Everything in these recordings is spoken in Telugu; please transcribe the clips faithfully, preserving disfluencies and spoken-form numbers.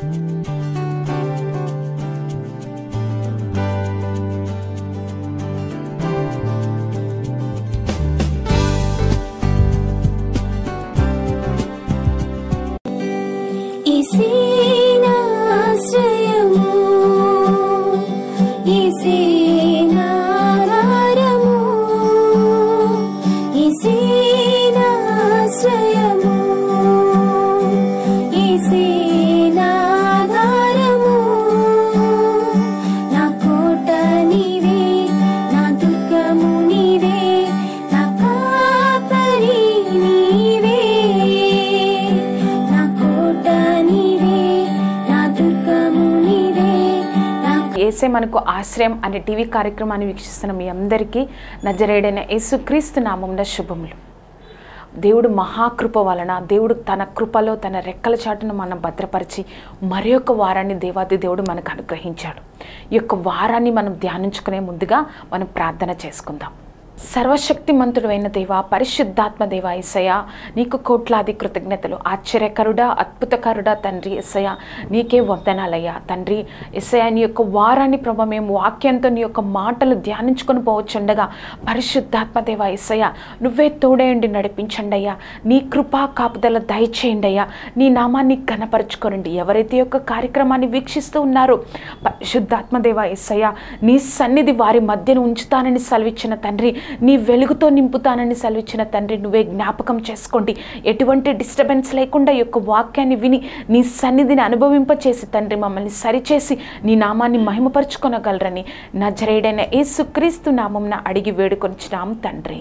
ఏసే మనకు ఆశ్రయం అనే టీవీ కార్యక్రమాన్ని వీక్షిస్తున్న మీ అందరికీ నజరేయుడైన యేసుక్రీస్తు నామమున శుభములు. దేవుడు మహాకృప వలన దేవుడు తన కృపలో తన రెక్కల చాటును మనం భద్రపరిచి మరి యొక్క వారాన్ని దేవాది దేవుడు మనకు అనుగ్రహించాడు. ఈ యొక్క వారాన్ని మనం ధ్యానించుకునే ముందుగా మనం ప్రార్థన చేసుకుందాం. సర్వశక్తిమంతుడైన దేవా, పరిశుద్ధాత్మ దేవా యేసయ్య, నీకు కోట్లాది కృతజ్ఞతలు. ఆశ్చర్యకరుడా, అద్భుతకరుడా తండ్రి యేసయ్య, నీకే వందనాలయ్యా తండ్రి యేసయ్య. నీ యొక్క వారాన్ని ప్రభు మేము వాక్యంతో నీ యొక్క మాటలు ధ్యానించుకొని పోవచ్చుండగా పరిశుద్ధాత్మ దేవా యేసయ్య, నువ్వే తోడేయండి, నడిపించండి అయ్యా. నీ కృపా కాపుదల దయచేయండి అయ్యా. నీ నామాన్ని ఘనపరచుకోనండి. ఎవరైతే యొక్క కార్యక్రమాన్ని వీక్షిస్తూ ఉన్నారో పరిశుద్ధాత్మ దేవా యేసయ్య, నీ సన్నిధి వారి మధ్యను ఉంచుతానని సెలవిచ్చిన తండ్రి, నీ వెలుగుతో నింపుతానని సెలవిచ్చిన తండ్రి, నువ్వే జ్ఞాపకం చేసుకోండి. ఎటువంటి డిస్టర్బెన్స్ లేకుండా ఈ యొక్క వాక్యాన్ని విని నీ సన్నిధిని అనుభవింపచేసి తండ్రి మమ్మల్ని సరిచేసి నీ నామాన్ని మహిమపరుచుకొనగలరని నజరేయుడైన యేసుక్రీస్తు నామమున అడిగి వేడుకొనిచున్నాం తండ్రి.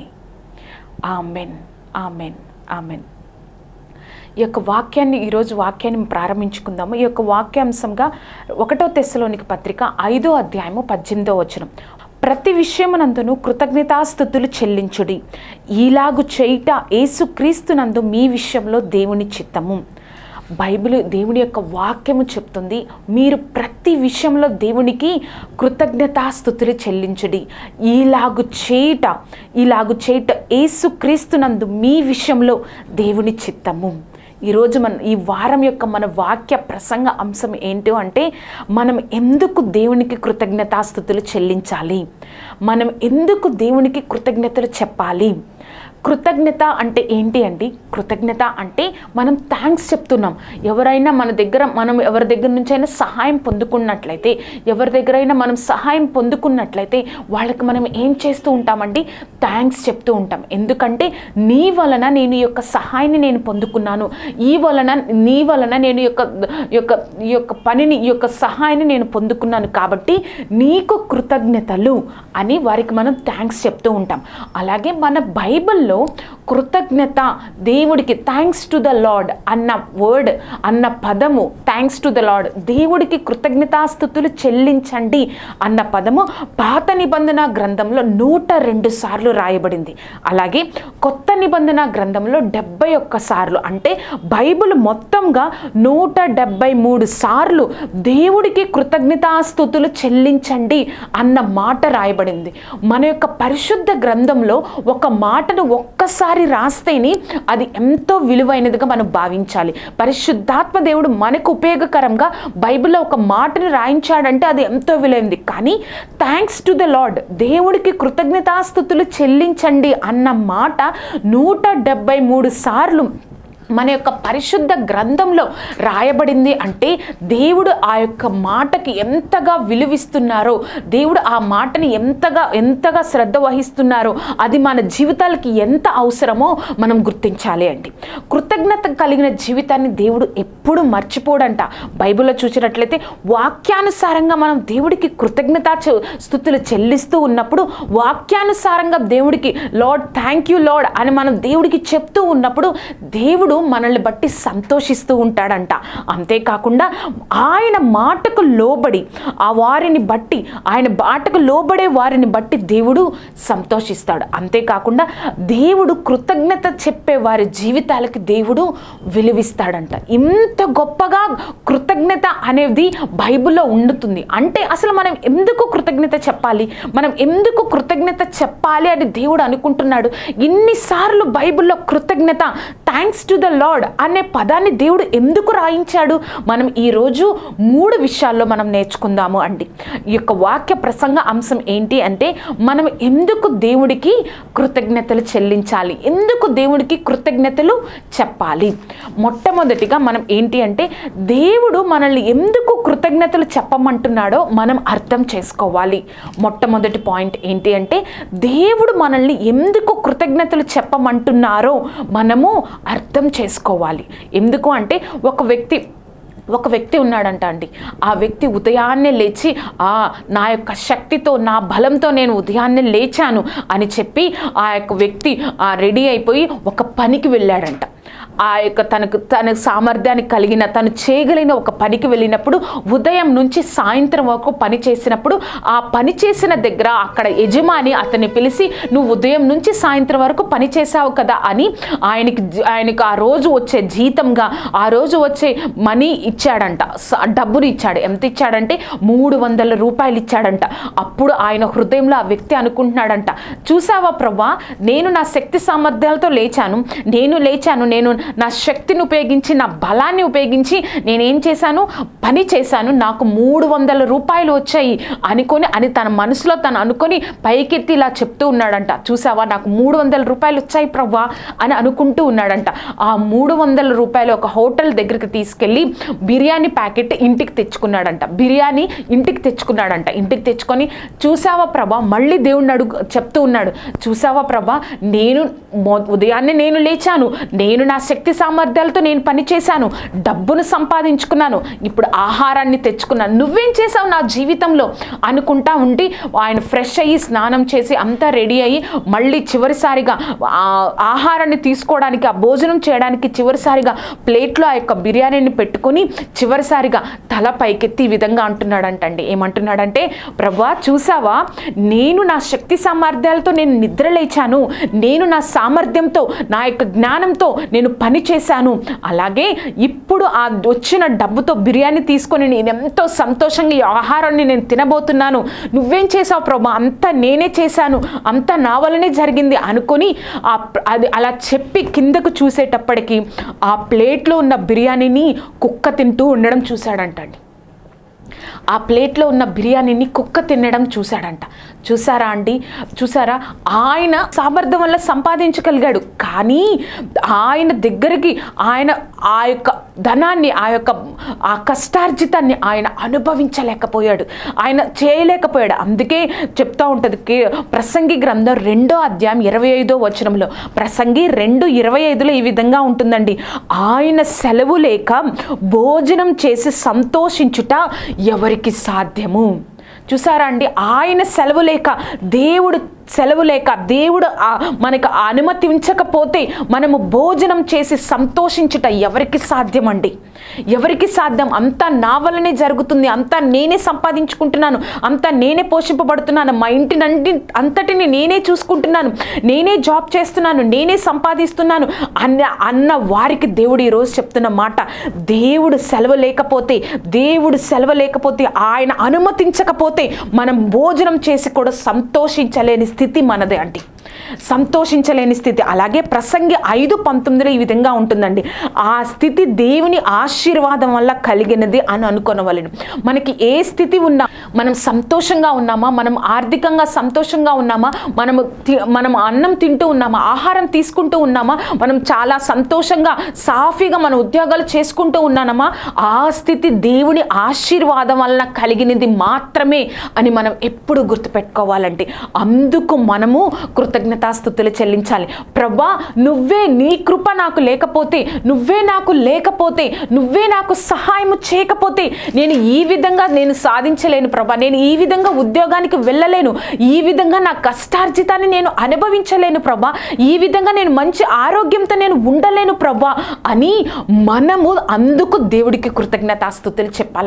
Amen, amen, amen. ఈ యొక్క వాక్యాన్ని ఈరోజు వాక్యాన్ని ప్రారంభించుకుందాము. ఈ యొక్క వాక్యాంశంగా ఒకటో తెస్సలోనికి పత్రిక ఐదో అధ్యాయము పద్దెనిమిదో వచనం, ప్రతి విషయమునందును కృతజ్ఞతాస్తుతులు చెల్లించుడి, ఈలాగు చేయుట యేసుక్రీస్తునందు మీ విషయంలో దేవుని చిత్తము. బైబిల్ దేవుని యొక్క వాక్యము చెప్తుంది, మీరు ప్రతి విషయంలో దేవునికి కృతజ్ఞతాస్తుతులు చెల్లించుడి, ఈలాగు చేయుట ఈలాగు చేయుట యేసుక్రీస్తునందు మీ విషయంలో దేవుని చిత్తము. ఈరోజు మన ఈ వారం యొక్క మన వాక్య ప్రసంగ అంశం ఏంటో అంటే, మనం ఎందుకు దేవునికి కృతజ్ఞతాస్తుతులు చెల్లించాలి, మనం ఎందుకు దేవునికి కృతజ్ఞతలు చెప్పాలి. కృతజ్ఞత అంటే ఏంటి అండి? కృతజ్ఞత అంటే మనం థ్యాంక్స్ చెప్తున్నాం. ఎవరైనా మన దగ్గర మనం ఎవరి దగ్గర నుంచి అయినా సహాయం పొందుకున్నట్లయితే, ఎవరి దగ్గర అయినా మనం సహాయం పొందుకున్నట్లయితే వాళ్ళకి మనం ఏం చేస్తూ ఉంటామండి? థ్యాంక్స్ చెప్తూ ఉంటాం. ఎందుకంటే నీ వలన నేను ఈ యొక్క సహాయాన్ని నేను పొందుకున్నాను, ఈ వలన నీ వలన నేను ఈ యొక్క యొక్క ఈ యొక్క పనిని ఈ యొక్క సహాయాన్ని నేను పొందుకున్నాను, కాబట్టి నీకు కృతజ్ఞతలు అని వారికి మనం థ్యాంక్స్ చెప్తూ ఉంటాం. అలాగే మన బైబిల్లో కృతజ్ఞత, దేవుడికి థ్యాంక్స్ టు ద లార్డ్ అన్న వర్డ్ అన్న పదము, థ్యాంక్స్ టు ద లార్డ్, దేవుడికి కృతజ్ఞతాస్తుతులు చెల్లించండి అన్న పదము పాత నిబంధన గ్రంథంలో నూట రెండు సార్లు రాయబడింది. అలాగే కొత్త నిబంధన గ్రంథంలో డెబ్బై ఒక్క సార్లు, అంటే బైబిల్ మొత్తంగా నూట డెబ్బై మూడు సార్లు దేవుడికి కృతజ్ఞతాస్తుతులు చెల్లించండి అన్న మాట రాయబడింది. మన యొక్క పరిశుద్ధ గ్రంథంలో ఒక మాటను ఒక్కసారి రాస్తేనే అది ఎంతో విలువైనదిగా మనం భావించాలి. పరిశుద్ధాత్మ దేవుడు మనకు ఉపయోగకరంగా బైబిల్లో ఒక మాటను రాయించాడంటే అది ఎంతో విలువైంది. కానీ థ్యాంక్స్ టు ద లార్డ్, దేవుడికి కృతజ్ఞతాస్తుతులు చెల్లించండి అన్న మాట నూట డెబ్బై మూడు సార్లు మన యొక్క పరిశుద్ధ గ్రంథంలో రాయబడింది. అంటే దేవుడు ఆ యొక్క మాటకి ఎంతగా విలువిస్తున్నారో, దేవుడు ఆ మాటని ఎంతగా ఎంతగా శ్రద్ధ వహిస్తున్నారో, అది మన జీవితాలకి ఎంత అవసరమో మనం గుర్తించాలి అండి. కృతజ్ఞత కలిగిన జీవితాన్ని దేవుడు ఎప్పుడు మర్చిపోడంట. బైబిల్లో చూసినట్లయితే వాక్యానుసారంగా మనం దేవుడికి కృతజ్ఞత స్తుతులు చెల్లిస్తూ ఉన్నప్పుడు, వాక్యానుసారంగా దేవుడికి లార్డ్ థ్యాంక్ యూ లార్డ్ అని మనం దేవుడికి చెప్తూ ఉన్నప్పుడు దేవుడు మనల్ని బట్టి సంతోషిస్తూ ఉంటాడంట. అంతేకాకుండా ఆయన మాటకు లోబడి ఆ వారిని బట్టి ఆయన మాటకు లోబడే వారిని బట్టి దేవుడు సంతోషిస్తాడు. అంతేకాకుండా దేవుడు కృతజ్ఞత చెప్పే వారి జీవితాలకి దేవుడు విలువిస్తాడంట. ఇంత గొప్పగా కృతజ్ఞత అనేది బైబిల్లో ఉండుతుంది. అంటే అసలు మనం ఎందుకు కృతజ్ఞత చెప్పాలి, మనం ఎందుకు కృతజ్ఞత చెప్పాలి అని దేవుడు అనుకుంటున్నాడు. ఇన్నిసార్లు బైబిల్లో కృతజ్ఞత, థ్యాంక్స్ టు ద లార్డ్ అనే పదాన్ని దేవుడు ఎందుకు రాయించాడు? మనం ఈరోజు మూడు విషయాల్లో మనం నేర్చుకుందాము అండి. ఈ యొక్క వాక్య ప్రసంగ అంశం ఏంటి అంటే, మనం ఎందుకు దేవుడికి కృతజ్ఞతలు చెల్లించాలి, ఎందుకు దేవుడికి కృతజ్ఞతలు చెప్పాలి. మొట్టమొదటిగా మనం ఏంటి అంటే, దేవుడు మనల్ని ఎందుకు కృతజ్ఞతలు చెప్పమంటున్నాడో మనం అర్థం చేసుకోవాలి. మొట్టమొదటి పాయింట్ ఏంటి అంటే, దేవుడు మనల్ని ఎందుకు కృతజ్ఞతలు చెప్పమంటున్నారో మనము అర్థం చేసుకోవాలి. ఎందుకు అంటే, ఒక వ్యక్తి ఒక వ్యక్తి ఉన్నాడంట అండి. ఆ వ్యక్తి ఉదయాన్నే లేచి ఆ నా యొక్క శక్తితో, నా బలంతో నేను ఉదయాన్నే లేచాను అని చెప్పి ఆ యొక్క వ్యక్తి రెడీ అయిపోయి ఒక పనికి వెళ్ళాడంట. ఆ యొక్క తనకు తన సామర్థ్యానికి కలిగిన, తను చేయగలిగిన ఒక పనికి వెళ్ళినప్పుడు ఉదయం నుంచి సాయంత్రం వరకు పని చేసినప్పుడు ఆ పని చేసిన దగ్గర అక్కడ యజమాని అతన్ని పిలిచి, నువ్వు ఉదయం నుంచి సాయంత్రం వరకు పని చేసావు కదా అని ఆయనకి ఆయనకు ఆ రోజు వచ్చే జీతంగా, ఆ రోజు వచ్చే మనీ ఇచ్చాడంట, డబ్బుని ఇచ్చాడు. ఎంత ఇచ్చాడంటే మూడు వందల రూపాయలు ఇచ్చాడంట. అప్పుడు ఆయన హృదయంలో ఆ వ్యక్తి అనుకుంటున్నాడంట, చూసావా ప్రభా, నేను నా శక్తి సామర్థ్యాలతో లేచాను, నేను లేచాను నేను నా శక్తిని ఉపయోగించి, నా బలాన్ని ఉపయోగించి నేనేం చేశాను, పని చేశాను, నాకు మూడు వందల రూపాయలు వచ్చాయి అనుకొని అని తన మనసులో తను అనుకొని పైకెత్తి ఇలా చెప్తూ ఉన్నాడంట, చూసావా నాకు మూడు వందల రూపాయలు వచ్చాయి ప్రభా అని అనుకుంటూ ఉన్నాడంట. ఆ మూడు వందల రూపాయలు ఒక హోటల్ దగ్గరికి తీసుకెళ్ళి బిర్యానీ ప్యాకెట్ ఇంటికి తెచ్చుకున్నాడంట. బిర్యానీ ఇంటికి తెచ్చుకున్నాడంట. ఇంటికి తెచ్చుకొని, చూసావా ప్రభా, మళ్ళీ దేవుడిని అడుగు చెప్తూ ఉన్నాడు, చూసావా ప్రభా, నేను ఉదయాన్నే నేను లేచాను, నేను నా శక్తి సామర్థ్యాలతో నేను పని చేశాను, డబ్బును సంపాదించుకున్నాను, ఇప్పుడు ఆహారాన్ని తెచ్చుకున్నాను, నువ్వేం చేసావు నా జీవితంలో అనుకుంటా ఉండి ఆయన ఫ్రెష్ అయ్యి స్నానం చేసి అంతా రెడీ అయ్యి మళ్ళీ చివరిసారిగా ఆహారాన్ని తీసుకోవడానికి, ఆ భోజనం చేయడానికి చివరిసారిగా ప్లేట్లో ఆ యొక్క బిర్యానీని పెట్టుకొని చివరిసారిగా తల పైకెత్తి ఈ విధంగా అంటున్నాడంటండి. ఏమంటున్నాడంటే, ప్రభా చూసావా, నేను నా శక్తి సామర్థ్యాలతో నేను నిద్రలేచాను, నేను నా సామర్థ్యంతో, నా యొక్క జ్ఞానంతో నేను పని చేశాను, అలాగే ఇప్పుడు ఆ వచ్చిన డబ్బుతో బిర్యానీ తీసుకొని నేను ఎంతో సంతోషంగా ఈ ఆహారాన్ని నేను తినబోతున్నాను, నువ్వేం చేసావు ప్రభా, అంతా నేనే చేశాను, అంతా నా వల్లనే జరిగింది అనుకొని ఆ అది అలా చెప్పి కిందకు చూసేటప్పటికి ఆ ప్లేట్లో ఉన్న బిర్యానీని కుక్క తింటూ ఉండడం చూశాడంటండి. ఆ ప్లేట్లో ఉన్న బిర్యానీని కుక్క తినడం చూశాడంట. చూసారా అండి, చూసారా, ఆయన సామర్థ్యం వల్ల సంపాదించగలిగాడు, కానీ ఆయన దగ్గరికి ఆయన ఆ యొక్క ధనాన్ని, ఆ యొక్క ఆ కష్టార్జితాన్ని ఆయన అనుభవించలేకపోయాడు, ఆయన చేయలేకపోయాడు. అందుకే చెప్తా ఉంటుంది ప్రసంగి గ్రంథం రెండో అధ్యాయం ఇరవై ఐదో వచనంలో, ప్రసంగి రెండు ఇరవై ఐదులో ఈ విధంగా ఉంటుందండి, ఆయన సెలవు లేక భోజనం చేసి సంతోషించుట ఎవరికి సాధ్యము. చూసారా అండి, ఆయన సెలవు లేక, దేవుడు సెలవు లేక, దేవుడు మనకు అనుమతించకపోతే మనము భోజనం చేసి సంతోషించుట ఎవరికి సాధ్యం అండి, ఎవరికి సాధ్యం? అంతా నా వల్లనే జరుగుతుంది, అంతా నేనే సంపాదించుకుంటున్నాను, అంతా నేనే పోషింపబడుతున్నాను, మా ఇంటినంటి అంతటిని నేనే చూసుకుంటున్నాను, నేనే జాబ్ చేస్తున్నాను, నేనే సంపాదిస్తున్నాను అన్న అన్న వారికి దేవుడు ఈరోజు చెప్తున్న మాట, దేవుడు సెలవు లేకపోతే, దేవుడు సెలవు లేకపోతే, ఆయన అనుమతించకపోతే మనం భోజనం చేసి కూడా సంతోషించలేని స్థితి మనదే అండి, సంతోషించలేని స్థితి. అలాగే ప్రసంగి ఐదు పంతొమ్మిదిలో ఈ విధంగా ఉంటుందండి, ఆ స్థితి దేవుని ఆశీర్వాదం వల్ల కలిగినది అని అనుకోనవలను. మనకి ఏ స్థితి ఉన్నా, మనం సంతోషంగా ఉన్నామా, మనం ఆర్థికంగా సంతోషంగా ఉన్నామా, మనము మనం అన్నం తింటూ ఉన్నామా, ఆహారం తీసుకుంటూ ఉన్నామా, మనం చాలా సంతోషంగా సాఫీగా మన ఉద్యోగాలు చేసుకుంటూ ఉన్నామా, ఆ స్థితి దేవుని ఆశీర్వాదం వల్ల కలిగినది మాత్రమే అని మనం ఎప్పుడు గుర్తుపెట్టుకోవాలంటే, అందుకు మనము కృతజ్ఞతాస్తుతులు చెల్లించాలి. ప్రభా, నువ్వే, నీ కృప నాకు లేకపోతే, నువ్వే నాకు లేకపోతే, నువ్వే నాకు సహాయం చేయకపోతే నేను ఈ విధంగా నేను సాధించలేను ప్రభా, నేను ఈ విధంగా ఉద్యోగానికి వెళ్ళలేను, ఈ విధంగా నా కష్టార్జితాన్ని నేను అనుభవించలేను ప్రభా, ఈ విధంగా నేను మంచి ఆరోగ్యంతో నేను ఉండలేను ప్రభా అని మనము అందుకు దేవుడికి కృతజ్ఞతాస్తుతులు చెప్పాలండి.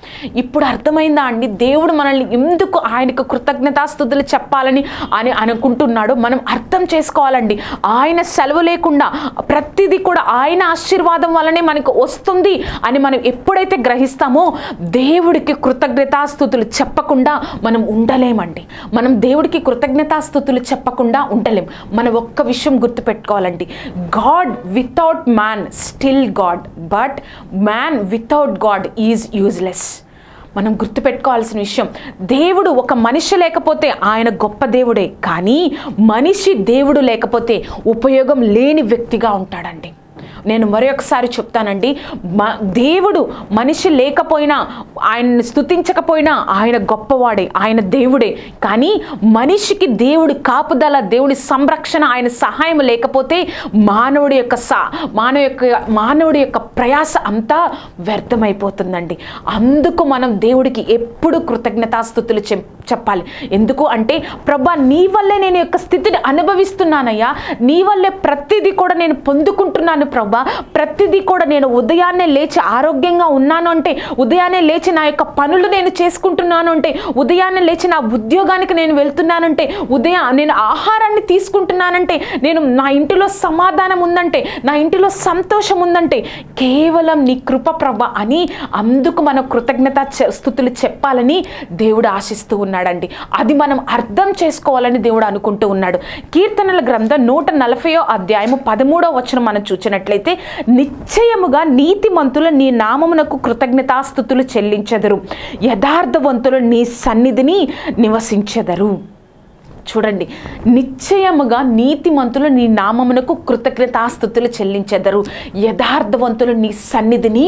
ఇప్పుడు అర్థమైందా అండి దేవుడు మనల్ని ఎందుకు ఆయనకు కృతజ్ఞతాస్తుతులు చెప్పాలని అని అనుకుంటున్నాడో మనం అర్థం చేసుకోవాలండి. ఆయన సెలవు లేకుండా ప్రతిదీ కూడా ఆయన ఆశీర్వాదం వల్లనే మనకు వస్తుంది అని మనం ఎప్పుడైతే గ్రహిస్తామో దేవుడికి కృతజ్ఞతాస్తుతులు చెప్పకుండా మనం ఉండలేమండి. మనం దేవుడికి కృతజ్ఞతాస్తుతులు చెప్పకుండా ఉండలేం. మనం ఒక్క విషయం గుర్తుపెట్టుకోవాలండి, god without man still god, but man without god is useless. మనం గుర్తుపెట్టుకోవాల్సిన విషయం, దేవుడు ఒక మనిషి లేకపోతే ఆయన గొప్ప దేవుడే, కానీ మనిషి దేవుడు లేకపోతే ఉపయోగం లేని వ్యక్తిగా ఉంటాడండి. నేను మరొకసారి చెప్తానండి, దేవుడు మనిషి లేకపోయినా, ఆయన్ని స్తుతించకపోయినా ఆయన గొప్పవాడే, ఆయన దేవుడే. కానీ మనిషికి దేవుడి కాపుదల, దేవుడి సంరక్షణ, ఆయన సహాయం లేకపోతే మానవుడి యొక్క సా మానవ యొక్క మానవుడి యొక్క ప్రయాస అంతా వ్యర్థమైపోతుందండి. అందుకు మనం దేవుడికి ఎప్పుడు కృతజ్ఞతాస్తుతులు చెప్పాలి. ఎందుకు అంటే, ప్రభా నీ వల్లే నేను యొక్క స్థితిని అనుభవిస్తున్నానయ్యా, నీ వల్లే ప్రతిదీ కూడా నేను పొందుకుంటున్నాను ప్రభా, ప్రతిదీ కూడా నేను ఉదయాన్నే లేచి ఆరోగ్యంగా ఉన్నాను అంటే, ఉదయాన్నే లేచి నా యొక్క పనులు నేను చేసుకుంటున్నాను అంటే, ఉదయాన్నే లేచి నా ఉద్యోగానికి నేను వెళ్తున్నానంటే, ఉదయం నేను ఆహారాన్ని తీసుకుంటున్నానంటే, నేను నా ఇంటిలో సమాధానం ఉందంటే, నా ఇంటిలో సంతోషం ఉందంటే కేవలం నీ కృప ప్రభ అని అందుకు మనం కృతజ్ఞత స్తుతులు చెప్పాలని దేవుడు ఆశిస్తూ ఉన్నాడండి. అది మనం అర్థం చేసుకోవాలని దేవుడు అనుకుంటూ ఉన్నాడు. కీర్తనల గ్రంథం నూట నలభైయో అధ్యాయము పదమూడవ వచనం మనం చూసినట్లయితే, నిశ్చయముగా నీతిమంతులు నీ నామమునకు కృతజ్ఞతాస్తుతులు చెల్లించెదరు, యథార్థవంతులు నీ సన్నిధిని నివసించెదరు. చూడండి, నిశ్చయముగా నీతిమంతులు నీ నామమునకు కృతజ్ఞతాస్తుతులు చెల్లించెదరు, యథార్థవంతులు నీ సన్నిధిని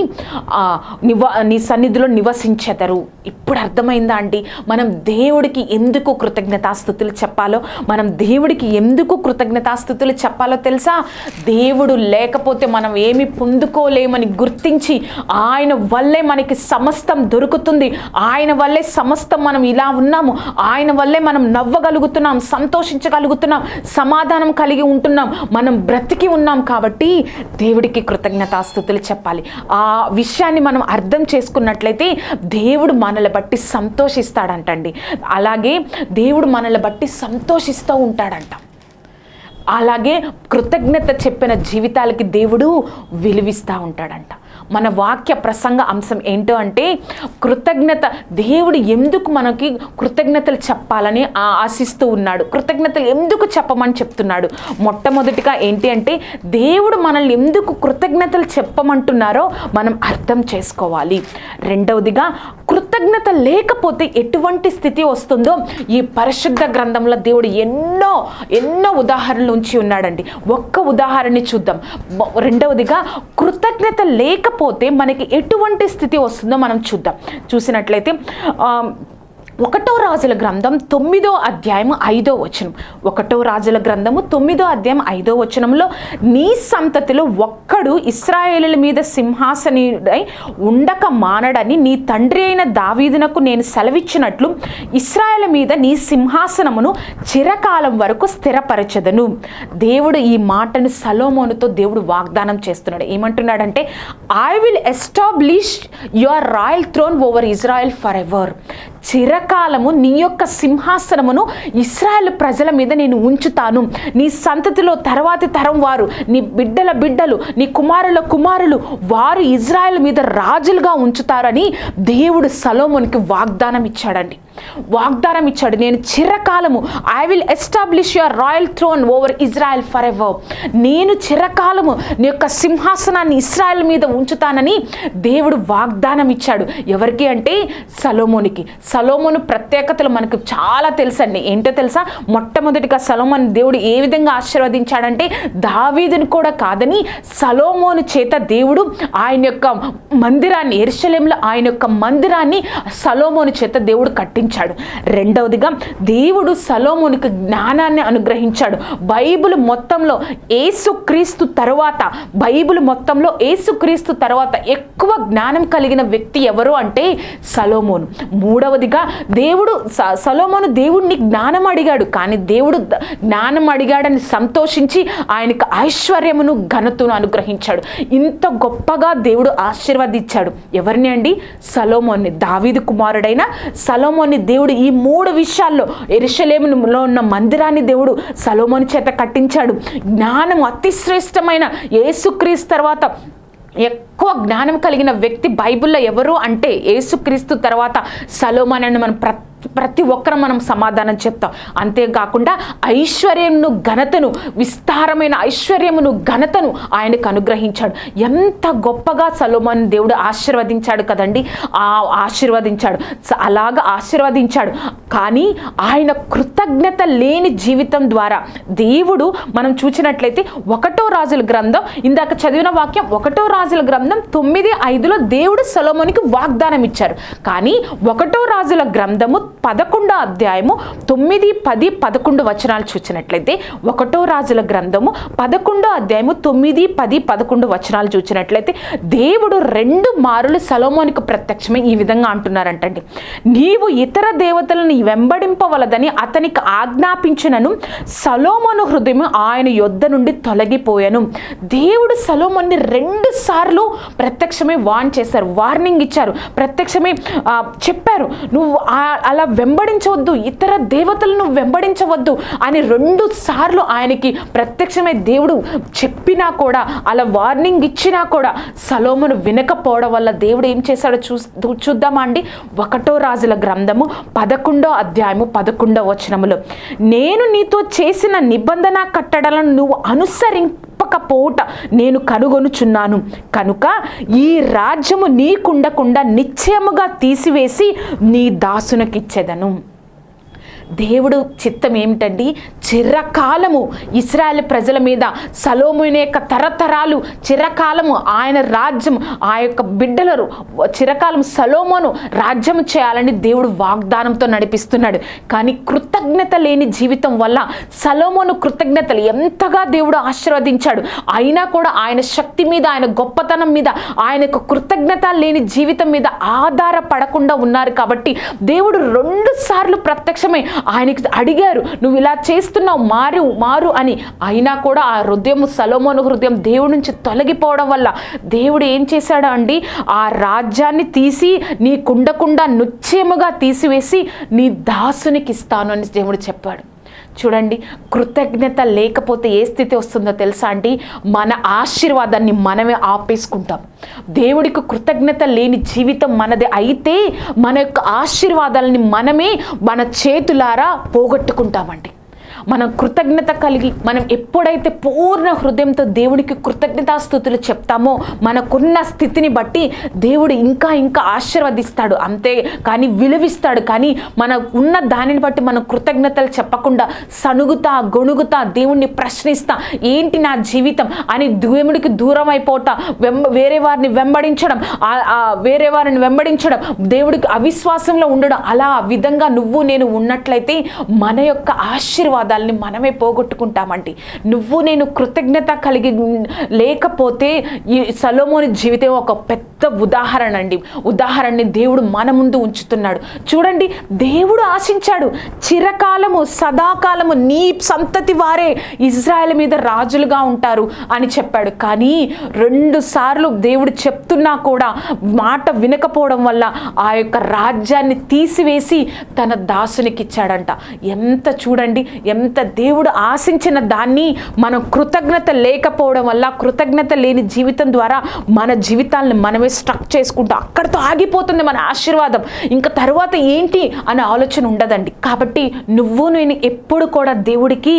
నివ నీ సన్నిధిలో నివసించెదరు. ఇప్పుడు అర్థమైందా అండి మనం దేవుడికి ఎందుకు కృతజ్ఞతాస్తుతులు చెప్పాలో? మనం దేవుడికి ఎందుకు కృతజ్ఞతాస్తుతులు చెప్పాలో తెలుసా? దేవుడు లేకపోతే మనం ఏమి పొందుకోలేమని గుర్తించి, ఆయన వల్లే మనకి సమస్తం దొరుకుతుంది, ఆయన వల్లే సమస్తం మనం ఇలా ఉన్నాము, ఆయన వల్లే మనం నవ్వగలుగుతున్నాం, సంతోషించగలుగుతున్నాం, సమాధానం కలిగి ఉంటున్నాం, మనం బ్రతికి ఉన్నాం. కాబట్టి దేవుడికి కృతజ్ఞతాస్తుతులు చెప్పాలి. ఆ విషయాన్ని మనం అర్థం చేసుకున్నట్లయితే దేవుడు మనల్ని బట్టి సంతోషిస్తాడంటండి. అలాగే దేవుడు మనల్ని బట్టి సంతోషిస్తూ ఉంటాడంట. అలాగే కృతజ్ఞత చెప్పిన జీవితాలకి దేవుడు విలువిస్తూ ఉంటాడంట. మన వాక్య ప్రసంగ అంశం ఏంటో అంటే, కృతజ్ఞత దేవుడు ఎందుకు మనకి కృతజ్ఞతలు చెప్పాలని ఆశిస్తూ ఉన్నాడు, కృతజ్ఞతలు ఎందుకు చెప్పమని చెప్తున్నాడు. మొట్టమొదటిగా ఏంటి అంటే, దేవుడు మనల్ని ఎందుకు కృతజ్ఞతలు చెప్పమంటున్నారో మనం అర్థం చేసుకోవాలి. రెండవదిగా, కృతజ్ఞత లేకపోతే ఎటువంటి స్థితి వస్తుందో ఈ పరిశుద్ధ గ్రంథంలో దేవుడు ఎన్నో ఎన్నో ఉదాహరణలు ఉంచి ఉన్నాడండి. ఒక్క ఉదాహరణ చూద్దాం. రెండవదిగా, కృతజ్ఞత లేకపోతే మనకి ఎటువంటి స్థితి వస్తుందో మనం చూద్దాం. చూసినట్లయితే ఒకటో రాజుల గ్రంథం తొమ్మిదో అధ్యాయం ఐదో వచనం, ఒకటో రాజుల గ్రంథము తొమ్మిదో అధ్యాయం ఐదో వచనంలో, నీ సంతతిలో ఒక్కడు ఇశ్రాయేలుల మీద సింహాసనుడై ఉండక మానడని నీ తండ్రి అయిన దావీదునకు నేను సెలవిచ్చినట్లు ఇశ్రాయేలు మీద నీ సింహాసనమును చిరకాలం వరకు స్థిరపరచదను. దేవుడు ఈ మాటను సొలొమోనుతో దేవుడు వాగ్దానం చేస్తున్నాడు. ఏమంటున్నాడంటే, I will establish your royal throne over Israel for ever. చిరకాలము నీ యొక్క సింహాసనమును ఇశ్రాయేలు ప్రజల మీద నేను ఉంచుతాను, నీ సంతతిలో తర్వాతి తరం వారు, నీ బిడ్డల బిడ్డలు, నీ కుమారుల కుమారులు, వారు ఇజ్రాయేల్ మీద రాజులుగా ఉంచుతారని దేవుడు సొలొమోనుకి వాగ్దానం ఇచ్చాడండి. వాగ్దానం ఇచ్చాడు, నేను చిరకాలము I will establish your royal throne over Israel for ever. నేను చిరకాలము నీ యొక్క సింహాసనాన్ని ఇశ్రాయేల్ మీద ఉంచుతానని దేవుడు వాగ్దానం ఇచ్చాడు. ఎవరికి అంటే సొలొమోనుకి. సొలొమోను ప్రత్యేకతలు మనకు చాలా తెలుసండి. ఏంటో తెలుసా? మొట్టమొదటిగా సొలొమోను దేవుడు ఏ విధంగా ఆశీర్వదించాడంటే, దావీదుని కూడా కాదని సొలొమోను చేత దేవుడు ఆయన యొక్క మందిరాన్ని, యెరూషలేములో ఆయన యొక్క మందిరాన్ని సొలొమోను చేత దేవుడు కట్టించాడు. కట్టించాడు. రెండవదిగా దేవుడు సొలొమోనుకు జ్ఞానాన్ని అనుగ్రహించాడు. బైబిల్ మొత్తంలో యేసుక్రీస్తు తర్వాత బైబిల్ మొత్తంలో యేసుక్రీస్తు తర్వాత ఎక్కువ జ్ఞానం కలిగిన వ్యక్తి ఎవరు అంటే సొలొమోను. మూడవదిగా దేవుడు సొలొమోను దేవుడిని జ్ఞానం అడిగాడు, కానీ దేవుడు జ్ఞానం అడిగాడని సంతోషించి ఆయనకు ఐశ్వర్యమును ఘనతను అనుగ్రహించాడు. ఇంత గొప్పగా దేవుడు ఆశీర్వదించాడు. ఎవరిని అండి? సొలొమోన్ని. దావీదు కుమారుడైన సొలొమోన్ని దేవుడు ఈ మూడు విషయాల్లో యెరూషలేములో ఉన్న మందిరాన్ని దేవుడు సొలొమోను చేత కట్టించాడు. జ్ఞానం అతి శ్రేష్టమైన యేసుక్రీస్తు తర్వాత ఎక్కువ జ్ఞానం కలిగిన వ్యక్తి బైబిల్లో ఎవరు అంటే యేసుక్రీస్తు తర్వాత సొలొమోను అని మనం ప్రతి ప్రతి ఒక్కరం మనం సమాధానం చెప్తాం. అంతేకాకుండా ఐశ్వర్యమును ఘనతను, విస్తారమైన ఐశ్వర్యమును ఘనతను ఆయనకు అనుగ్రహించాడు. ఎంత గొప్పగా సొలొమోను దేవుడు ఆశీర్వదించాడు కదండి. ఆ ఆశీర్వదించాడు అలాగా ఆశీర్వదించాడు కానీ ఆయన కృతజ్ఞత లేని జీవితం ద్వారా దేవుడు మనం చూసినట్లయితే ఒకటో రాజుల గ్రంథం, ఇందాక చదివిన వాక్యం ఒకటో రాజుల గ్రంథం తొమ్మిది ఐదులో దేవుడు సొలొమోనుకి వాగ్దానం ఇచ్చారు. కానీ ఒకటో రాజుల గ్రంథము పదకొండో అధ్యాయము తొమ్మిది పది పదకొండు వచనాలు చూసినట్లయితే ఒకటో రాజుల గ్రంథము పదకొండో అధ్యాయము తొమ్మిది పది పదకొండు వచనాలు చూసినట్లయితే దేవుడు రెండు మారులు సొలొమోనుకు ప్రత్యక్షమై ఈ విధంగా అంటున్నారంటండి. నీవు ఇతర దేవతలను వెంబడింపవలదని అతనికి ఆజ్ఞాపించినను సొలొమోను హృదయం ఆయన యొద్ద నుండి తొలగిపోయాను. దేవుడు సొలొమోనుని రెండు సార్లు ప్రత్యక్షమై వార్న్ చేశారు, వార్నింగ్ ఇచ్చారు, ప్రత్యక్షమై చెప్పారు నువ్వు అలా వెంబడించవద్దు, ఇతర దేవతలను వెంబడించవద్దు అని రెండు సార్లు ఆయనకి ప్రత్యక్షమై దేవుడు చెప్పినా కూడా, అలా వార్నింగ్ ఇచ్చినా కూడా సొలొమోను వినకపోవడం వల్ల దేవుడు ఏం చేశాడో చూ చూద్దామా అండి. ఒకటో రాజుల గ్రంథము పదకొండో అధ్యాయము పదకొండో వచనములో, నేను నీతో చేసిన నిబంధన కట్టడలను నువ్వు అనుసరింపకపోవుట నేను కనుగొనుచున్నాను కనుక ఈ రాజ్యము నీకుండకుండా నిశ్చయముగా తీసివేసి నీ దాసునికి ఇచ్చేదను. దేవుడు చిత్తం ఏమిటండి? చిరకాలము ఇశ్రాయేల్ ప్రజల మీద సొలొమోను యొక్క తరతరాలు చిరకాలము ఆయన రాజ్యం, ఆ యొక్క బిడ్డలు చిరకాలం సొలొమోను రాజ్యం చేయాలని దేవుడు వాగ్దానంతో నడిపిస్తున్నాడు. కానీ కృతజ్ఞత లేని జీవితం వల్ల సొలొమోను కృతజ్ఞతలు ఎంతగా దేవుడు ఆశీర్వదించాడు, అయినా కూడా ఆయన శక్తి మీద, ఆయన గొప్పతనం మీద, ఆయనకు కృతజ్ఞత లేని జీవితం మీద ఆధారపడకుండా ఉన్నారు. కాబట్టి దేవుడు రెండు సార్లు ప్రత్యక్షమై ఆయనకి అడిగారు, నువ్వు ఇలా చేస్తున్నావు, మారు మారు అని. అయినా కూడా ఆ హృదయం, సొలొమోను హృదయం దేవుడి నుంచి తొలగిపోవడం వల్ల దేవుడు ఏం చేశాడు అండి? ఆ రాజ్యాన్ని తీసి నీకుండకుండా నిశ్చయముగా తీసివేసి నీ దాసునికి ఇస్తాను అని దేవుడు చెప్పాడు. చూడండి, కృతజ్ఞత లేకపోతే ఏ స్థితి వస్తుందో తెలుసా అండి? మన ఆశీర్వాదాన్ని మనమే ఆపేసుకుంటాం. దేవుడికి కృతజ్ఞత లేని జీవితం మనది అయితే మన యొక్క ఆశీర్వాదాలని మనమే మన చేతులారా పోగొట్టుకుంటామండి. మనం కృతజ్ఞత కలిగి మనం ఎప్పుడైతే పూర్ణ హృదయంతో దేవుడికి కృతజ్ఞతాస్తుతులు చెప్తామో మనకున్న స్థితిని బట్టి దేవుడు ఇంకా ఇంకా ఆశీర్వదిస్తాడు, అంతే కానీ విలువిస్తాడు. కానీ మన ఉన్న దానిని బట్టి మనం కృతజ్ఞతలు చెప్పకుండా సనుగుతా గొణుగుతా దేవుణ్ణి ప్రశ్నిస్తా, ఏంటి నా జీవితం అని దేవుడికి దూరం అయిపోతా, వెంబ వేరే వారిని వెంబడించడం, వేరే వారిని వెంబడించడం, దేవుడికి అవిశ్వాసంలో ఉండడం, అలా విధంగా నువ్వు నేను ఉన్నట్లయితే మన యొక్క ఆశీర్వాదాలు మనమే పోగొట్టుకుంటామండి. నువ్వు నేను కృతజ్ఞత కలిగి లేకపోతే ఈ సొలొమోను జీవితం ఒక పెద్ద ఉదాహరణ అండి. ఉదాహరణని దేవుడు మన ముందు ఉంచుతున్నాడు. చూడండి, దేవుడు ఆశించాడు చిరకాలము సదాకాలము నీ సంతతి వారే ఇజ్రాయెల్ మీద రాజులుగా ఉంటారు అని చెప్పాడు. కానీ రెండు సార్లు దేవుడు చెప్తున్నా కూడా మాట వినకపోవడం వల్ల ఆ యొక్క రాజ్యాన్ని తీసివేసి తన దాసునికి ఇచ్చాడంట. ఎంత చూడండి, ఎంత దేవుడు ఆశించిన దాన్ని మనం కృతజ్ఞత లేకపోవడం వల్ల, కృతజ్ఞత లేని జీవితం ద్వారా మన జీవితాలను మనమే స్ట్రక్ చేసుకుంటాం. అక్కడితో ఆగిపోతుంది మన ఆశీర్వాదం. ఇంకా తర్వాత ఏంటి అనే ఆలోచన ఉండదండి. కాబట్టి నువ్వు నేను ఎప్పుడు కూడా దేవుడికి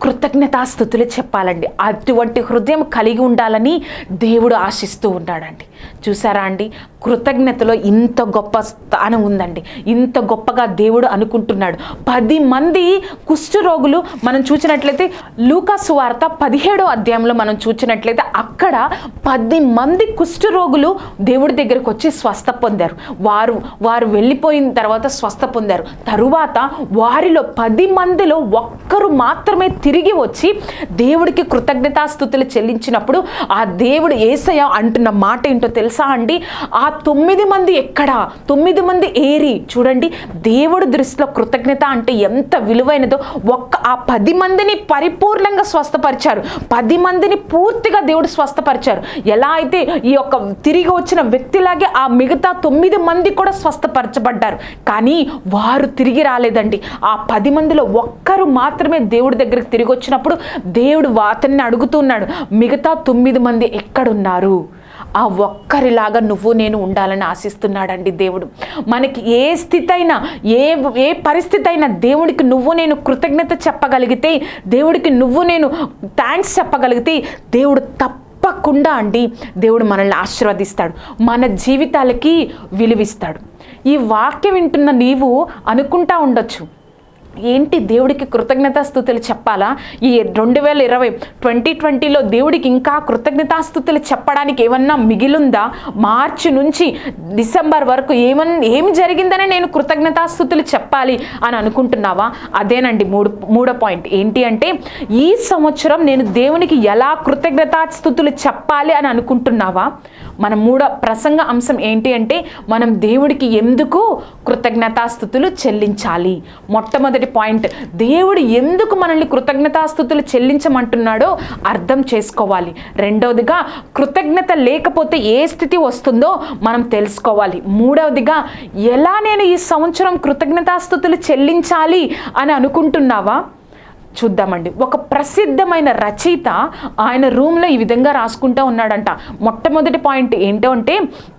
కృతజ్ఞతాస్తుతులు చెప్పాలండి. అటువంటి హృదయం కలిగి ఉండాలని దేవుడు ఆశిస్తూ ఉన్నాడండి. చూసారా అండి, కృతజ్ఞతలో ఇంత గొప్ప స్థానం ఉందండి. ఇంత గొప్పగా దేవుడు అనుకుంటున్నాడు. పది మంది కుష్ఠరోగులు మనం చూసినట్లయితే లూకా సువార్త పదిహేడో అధ్యాయంలో మనం చూసినట్లయితే అక్కడ పది మంది కుష్ఠరోగులు దేవుడి దగ్గరకు వచ్చి స్వస్థ పొందారు. వారు వారు వెళ్ళిపోయిన తర్వాత స్వస్థ పొందారు. తరువాత వారిలో పది మందిలో ఒక్కరు మాత్రమే తిరిగి వచ్చి దేవుడికి కృతజ్ఞతాస్తుతులు చెల్లించినప్పుడు ఆ దేవుడు యేసయ్య అంటున్న మాట ఏంటో తెలుసా అండి? ఆ తొమ్మిది మంది ఎక్కడా, తొమ్మిది మంది ఏరి. చూడండి, దేవుడి దృష్టిలో కృతజ్ఞత అంటే ఎంత విలువైనదో. ఒక్క ఆ పది మందిని పరిపూర్ణంగా స్వస్థపరిచారు. పది మందిని పూర్తిగా దేవుడు స్వస్థపరిచారు. ఎలా అయితే ఈ యొక్క తిరిగి వచ్చిన వ్యక్తిలాగే ఆ మిగతా తొమ్మిది మంది కూడా స్వస్థపరచబడ్డారు. కానీ వారు తిరిగి రాలేదండి. ఆ పది మందిలో ఒక్కరు మాత్రమే దేవుడి దగ్గరికి తిరిగి వచ్చినప్పుడు దేవుడు అతన్ని అడుగుతున్నాడు, మిగతా తొమ్మిది మంది ఎక్కడున్నారు? ఆ ఒక్కరిలాగా నువ్వు నేను ఉండాలని ఆశిస్తున్నాడండి దేవుడు. మనకి ఏ స్థితి అయినా, ఏ ఏ పరిస్థితి అయినా దేవుడికి నువ్వు నేను కృతజ్ఞత చెప్పగలిగితే, దేవుడికి నువ్వు నేను థ్యాంక్స్ చెప్పగలిగితే దేవుడు తప్పకుండా అండి దేవుడు మనల్ని ఆశీర్వదిస్తాడు, మన జీవితాలకి విలువిస్తాడు. ఈ వాక్యం వింటున్న నీవు అనుకుంటా ఉండొచ్చు, ఏంటి దేవుడికి కృతజ్ఞతాస్తుతులు చెప్పాలా? ఈ రెండు వేల ఇరవై ట్వంటీ ట్వంటీలో దేవుడికి ఇంకా కృతజ్ఞతాస్తుతులు చెప్పడానికి ఏమన్నా మిగిలిందా? మార్చి నుంచి డిసెంబర్ వరకు ఏమన్ ఏమి జరిగిందనే నేను కృతజ్ఞతాస్తుతులు చెప్పాలి అని అనుకుంటున్నావా? అదేనండి మూడు మూడో పాయింట్ ఏంటి అంటే, ఈ సంవత్సరం నేను దేవునికి ఎలా కృతజ్ఞతాస్తుతులు చెప్పాలి అని అనుకుంటున్నావా? మన మూడో ప్రసంగ అంశం ఏంటి అంటే, మనం దేవుడికి ఎందుకు కృతజ్ఞతాస్తుతులు చెల్లించాలి. మొట్టమొదటి పాయింట్, దేవుడు ఎందుకు మనల్ని కృతజ్ఞతాస్తుతులు చెల్లించమంటున్నాడో అర్థం చేసుకోవాలి. రెండవదిగా, కృతజ్ఞత లేకపోతే ఏ స్థితి వస్తుందో మనం తెలుసుకోవాలి. మూడవదిగా, ఎలా నేను ఈ సంవత్సరం కృతజ్ఞతాస్తుతులు చెల్లించాలి అని అనుకుంటున్నావా? చూద్దామండి. ఒక ప్రసిద్ధమైన రచయిత ఆయన రూమ్లో ఈ విధంగా రాసుకుంటూ ఉన్నాడంట. మొట్టమొదటి పాయింట్ ఏంటో అంటే,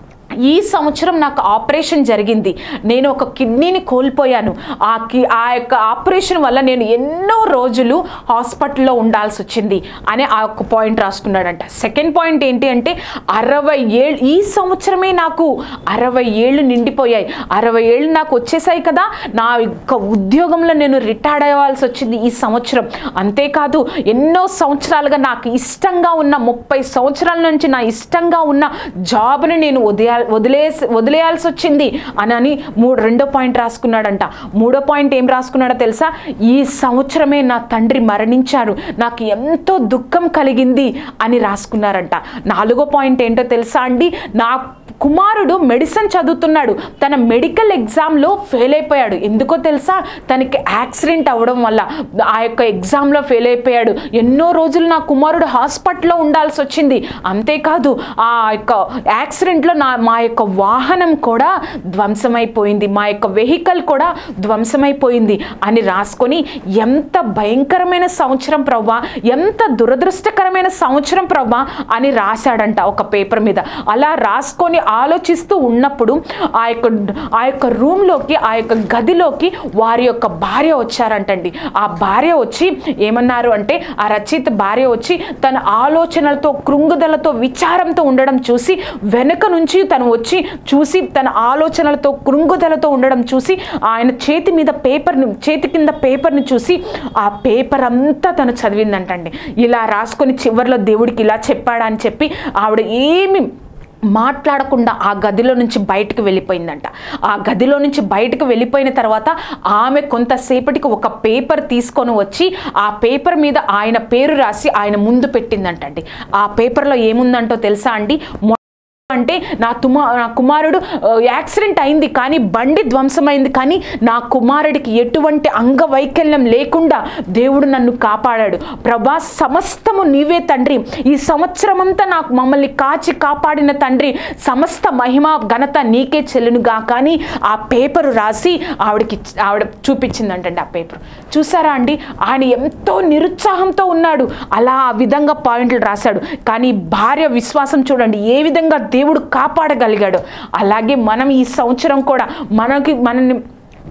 ఈ సంవత్సరం నాకు ఆపరేషన్ జరిగింది, నేను ఒక కిడ్నీని కోల్పోయాను, ఆ కి ఆ యొక్క ఆపరేషన్ వల్ల నేను ఎన్నో రోజులు హాస్పిటల్లో ఉండాల్సి వచ్చింది అని ఆ యొక్క పాయింట్ రాసుకున్నాడంట. సెకండ్ పాయింట్ ఏంటి అంటే, అరవై ఏళ్ళు ఈ సంవత్సరమే నాకు అరవై ఏళ్ళు నిండిపోయాయి, అరవై ఏళ్ళు నాకు వచ్చేసాయి కదా, నా యొక్క ఉద్యోగంలో నేను రిటైర్డ్ అవ్వాల్సి వచ్చింది ఈ సంవత్సరం. అంతేకాదు, ఎన్నో సంవత్సరాలుగా నాకు ఇష్టంగా ఉన్న ముప్పై సంవత్సరాల నుంచి నా ఇష్టంగా ఉన్న జాబ్ని నేను వదిలే వదిలేసి వదిలేయాల్సి వచ్చింది అని అని మూడు రెండో పాయింట్ రాసుకున్నాడంట. మూడో పాయింట్ ఏం రాసుకున్నాడో తెలుసా? ఈ సంవత్సరమే నా తండ్రి మరణించారు, నాకు ఎంతో దుఃఖం కలిగింది అని రాసుకున్నారంట. నాలుగో పాయింట్ ఏంటో తెలుసా అండి? నా కుమారుడు మెడిసిన్ చదువుతున్నాడు, తన మెడికల్ ఎగ్జామ్లో ఫెయిల్ అయిపోయాడు. ఎందుకో తెలుసా? తనకి యాక్సిడెంట్ అవ్వడం వల్ల ఆ యొక్క ఎగ్జామ్లో ఫెయిల్ అయిపోయాడు. ఎన్నో రోజులు నా కుమారుడు హాస్పిటల్లో ఉండాల్సి వచ్చింది. అంతేకాదు, ఆ యొక్క యాక్సిడెంట్లో నా మా యొక్క వాహనం కూడా ధ్వంసమైపోయింది, మా యొక్క వెహికల్ కూడా ధ్వంసమైపోయింది అని రాసుకొని, ఎంత భయంకరమైన సంవత్సరం ప్రభా, ఎంత దురదృష్టకరమైన సంవత్సరం ప్రభా అని రాశాడంట ఒక పేపర్ మీద. అలా రాసుకొని ఆలోచిస్తూ ఉన్నప్పుడు ఆ యొక్క ఆ యొక్క రూమ్లోకి, ఆ యొక్క గదిలోకి వారి యొక్క భార్య వచ్చారంటండి. ఆ భార్య వచ్చి ఏమన్నారు అంటే, ఆ రచయిత భార్య వచ్చి తన ఆలోచనలతో, కృంగుదలతో, విచారంతో ఉండడం చూసి, వెనక నుంచి తను వచ్చి చూసి, తన ఆలోచనలతో, కృంగుదలతో ఉండడం చూసి, ఆయన చేతి మీద పేపర్ని చేతి కింద పేపర్ని చూసి ఆ పేపర్ అంతా తను చదివిందంటండి. ఇలా రాసుకొని చివరిలో దేవుడికి ఇలా చెప్పాడా అని చెప్పి ఆవిడ ఏమి మాట్లాడకుండా ఆ గదిలో నుంచి బయటకు వెళ్ళిపోయిందంట. ఆ గదిలో నుంచి బయటకు వెళ్ళిపోయిన తర్వాత ఆమె కొంతసేపటికి ఒక పేపర్ తీసుకొని వచ్చి ఆ పేపర్ మీద ఆయన పేరు రాసి ఆయన ముందు పెట్టిందంటండి. ఆ పేపర్లో ఏముందంటో తెలుసా అండి? అంటే, నా తుమా నా కుమారుడు యాక్సిడెంట్ అయింది కానీ బండి ధ్వంసమైంది, కానీ నా కుమారుడికి ఎటువంటి అంగవైకల్యం లేకుండా దేవుడు నన్ను కాపాడాడు. ప్రభా, సమస్తము నీవే తండ్రి, ఈ సంవత్సరం అంతా నాకు మమ్మల్ని కాచి కాపాడిన తండ్రి, సమస్త మహిమ ఘనత నీకే చెల్లునుగా. కానీ ఆ పేపరు రాసి ఆవిడకి ఆవిడ చూపించిందంటండి. ఆ పేపర్ చూసారా అండి? ఆయన ఎంతో నిరుత్సాహంతో ఉన్నాడు, అలా ఆ విధంగా పాయింట్లు రాశాడు. కానీ భార్య విశ్వాసం చూడండి, ఏ విధంగా దేవుడు కాపాడగలిగాడు. అలాగే మనం ఈ సంవత్సరం కూడా మనకి మనల్ని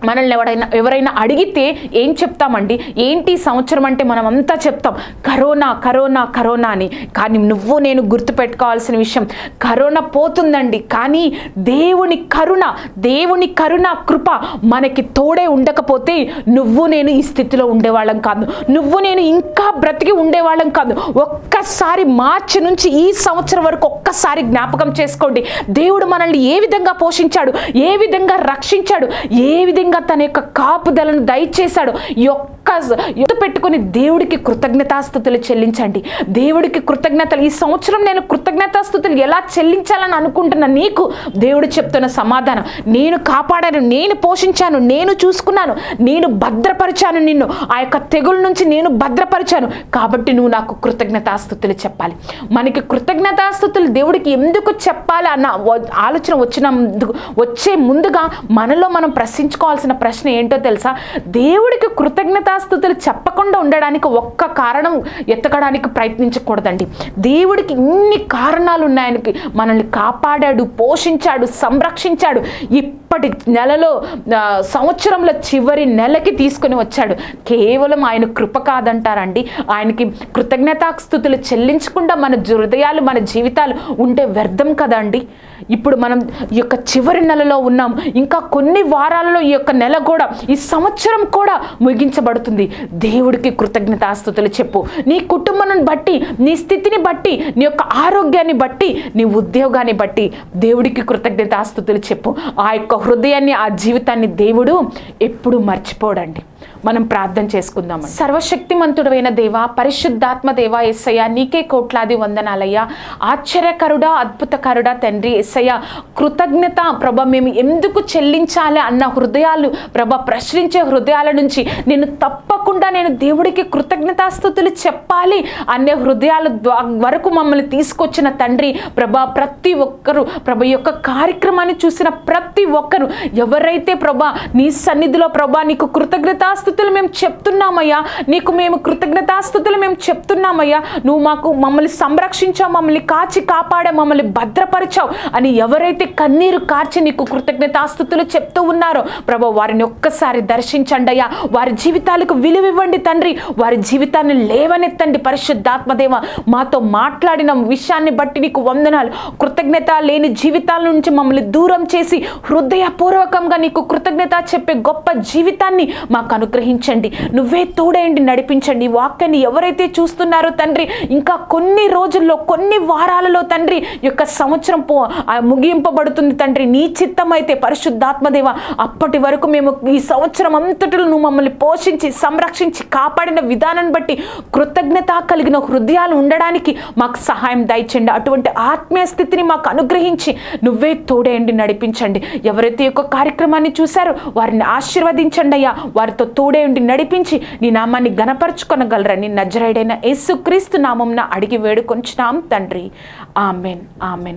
మనల్ని ఎవరైనా ఎవరైనా అడిగితే ఏం చెప్తామండి? ఏంటి సంవత్సరం అంటే మనం అంతా చెప్తాం కరోనా కరోనా కరోనా అని. కానీ నువ్వు నేను గుర్తుపెట్టుకోవాల్సిన విషయం, కరోనా పోతుందండి, కానీ దేవుని కరుణ దేవుని కరుణ కృప మనకి తోడే ఉండకపోతే నువ్వు నేను ఈ స్థితిలో ఉండేవాళ్ళం కాదు, నువ్వు నేను ఇంకా బ్రతికి ఉండేవాళ్ళం కాదు. ఒక్కసారి మార్చి నుంచి ఈ సంవత్సరం వరకు ఒక్కసారి జ్ఞాపకం చేసుకోండి. దేవుడు మనల్ని ఏ విధంగా పోషించాడు, ఏ విధంగా రక్షించాడు, ఏ విధంగా తన యొక్క కాపుదలను దయచేశాడు. ఒక్క ఎత్తు పెట్టుకుని దేవుడికి కృతజ్ఞతాస్తుతులు చెల్లించండి. దేవుడికి కృతజ్ఞతలు. ఈ సంవత్సరం నేను కృతజ్ఞతాస్తుతులు ఎలా చెల్లించాలని అనుకుంటున్నా నీకు దేవుడు చెప్తున్న సమాధానం, నేను కాపాడాను, నేను పోషించాను, నేను చూసుకున్నాను, నేను భద్రపరిచాను, నిన్ను ఆ యొక్క తెగుల నుంచి నేను భద్రపరిచాను, కాబట్టి నువ్వు నాకు కృతజ్ఞతాస్తుతులు చెప్పాలి. మనకి కృతజ్ఞతాస్తుతులు దేవుడికి ఎందుకు చెప్పాలి అన్న ఆలోచన వచ్చిన వచ్చే ముందుగా మనలో మనం ప్రశ్నించుకోవాల్సిన ప్రశ్న ఏంటో తెలుసా? దేవుడికి కృతజ్ఞతాస్తుతులు చెప్పకుండా ఉండడానికి ఒక్క కారణం ఎత్తకడానికి ప్రయత్నించకూడదండి. దేవుడికి ఇన్ని కారణాలు ఉన్నాయనికి. మనల్ని కాపాడాడు, పోషించాడు, సంరక్షించాడు. ఇప్పటి నెలలో సంవత్సరంలో చివరి నెలకి తీసుకుని వచ్చాడు. కేవలం ఆయన కృప కాదంటారండి. ఆయనకి కృతజ్ఞతాస్తుతులు చెల్లించకుండా మన హృదయాలు మన జీవితాలు ఉంటే వ్యర్థం కదండి. ఇప్పుడు మనం ఈ యొక్క చివరి నెలలో ఉన్నాం. ఇంకా కొన్ని వారాలలో ఈ యొక్క నెల కూడా, ఈ సంవత్సరం కూడా ముగించబడుతుంది. దేవుడికి కృతజ్ఞతాస్తుతులు చెప్పు. నీ కుటుంబాన్ని బట్టి, నీ స్థితిని బట్టి, నీ యొక్క ఆరోగ్యాన్ని బట్టి, నీ ఉద్యోగాన్ని బట్టి దేవుడికి కృతజ్ఞతాస్తుతులు చెప్పు. ఆ యొక్క హృదయాన్ని, ఆ జీవితాన్ని దేవుడు ఎప్పుడు మర్చిపోడండి. మనం ప్రార్థన చేసుకుందాం. సర్వశక్తిమంతుడైన దేవా, పరిశుద్ధాత్మ దేవా, యేసయ్య నీకే కోట్లాది వందనాలయ్యా. ఆశ్చర్యకరుడా, అద్భుతకరుడా తండ్రి యేసయ్య, కృతజ్ఞత ప్రభ మేము ఎందుకు చెల్లించాలి అన్న హృదయాలు ప్రభ, ప్రశ్నించే హృదయాల నుంచి నేను తప్పకుండా నేను దేవుడికి కృతజ్ఞతాస్తుతులు చెప్పాలి అనే హృదయాల వరకు మమ్మల్ని తీసుకొచ్చిన తండ్రి ప్రభ, ప్రతి ఒక్కరు ప్రభ యొక్క కార్యక్రమాన్ని చూసిన ప్రతి ఒక్కరు ఎవరైతే ప్రభ నీ సన్నిధిలో ప్రభ నీకు కృతజ్ఞతాస్తుతులు మేము చెప్తున్నామయ్యా, నీకు మేము కృతజ్ఞతాస్తుతులు మేము చెప్తున్నామయ్యా, నువ్వు మాకు మమ్మల్ని సంరక్షించావు, మమ్మల్ని కాచి కాపాడా, మమ్మల్ని భద్రపరిచావు అని ఎవరైతే కన్నీరు కార్చి నీకు కృతజ్ఞతాస్తుతులు చెప్తూ ఉన్నారో ప్రభు, వారిని ఒక్కసారి దర్శించండి అయ్యా. వారి జీవితాలకు విలువివ్వండి తండ్రి, వారి జీవితాన్ని లేవనెత్తండి. పరిశుద్ధాత్మదేవ, మాతో మాట్లాడిన విషయాన్ని బట్టి నీకు వందనాలు. కృతజ్ఞత లేని జీవితాల నుంచి మమ్మల్ని దూరం చేసి హృదయపూర్వకంగా నీకు కృతజ్ఞత చెప్పే గొప్ప జీవితాన్ని మాకు అనుగ్రహించండి. నువ్వే తోడేయండి, నడిపించండి. వాక్యాన్ని ఎవరైతే చూస్తున్నారో తండ్రి, ఇంకా కొన్ని రోజుల్లో, కొన్ని వారాలలో తండ్రి యొక్క సంవత్సరం పో ముగింపబడుతుంది తండ్రి. నీ చిత్తం అయితే పరిశుద్ధాత్మదేవ, అప్పటి వరకు మేము ఈ సంవత్సరం అంతటిలో నువ్వు మమ్మల్ని పోషించి సంరక్షించి కాపాడిన విధానాన్ని బట్టి కృతజ్ఞత కలిగిన హృదయాలు ఉండడానికి మాకు సహాయం దయచేయండి. అటువంటి ఆత్మీయ స్థితిని మాకు అనుగ్రహించి నువ్వే తోడేయండి, నడిపించండి. ఎవరైతే యొక్క కార్యక్రమాన్ని చూశారో వారిని ఆశీర్వదించండి అయ్యా. వారితో తోడే ఉండి నడిపించి నీ నామాన్ని ఘనపరచుకొనగలరని నజరేయుడైన యేసుక్రీస్తు నామమున అడిగి వేడుకొంచున్నాం తండ్రి. Amen, amen.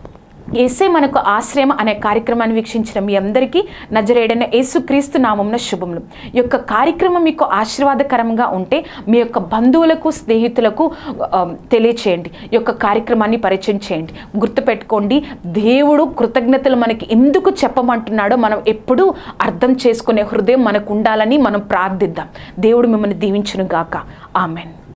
యేసే మనకు ఆశ్రయం అనే కార్యక్రమాన్ని వీక్షించిన మీ అందరికీ నజరేయుడైన యేసుక్రీస్తు నామమున శుభములు. ఈ యొక్క కార్యక్రమం మీకు ఆశీర్వాదకరంగా ఉంటే మీ యొక్క బంధువులకు, స్నేహితులకు తెలియచేయండి. ఈ యొక్క కార్యక్రమాన్ని పరిచయం చేయండి. గుర్తుపెట్టుకోండి, దేవుడు కృతజ్ఞతలు మనకి ఎందుకు చెప్పమంటున్నాడో మనం ఎప్పుడూ అర్థం చేసుకునే హృదయం మనకు ఉండాలని మనం ప్రార్థిద్దాం. దేవుడు మిమ్మల్ని దీవించును గాక. ఆమెన్.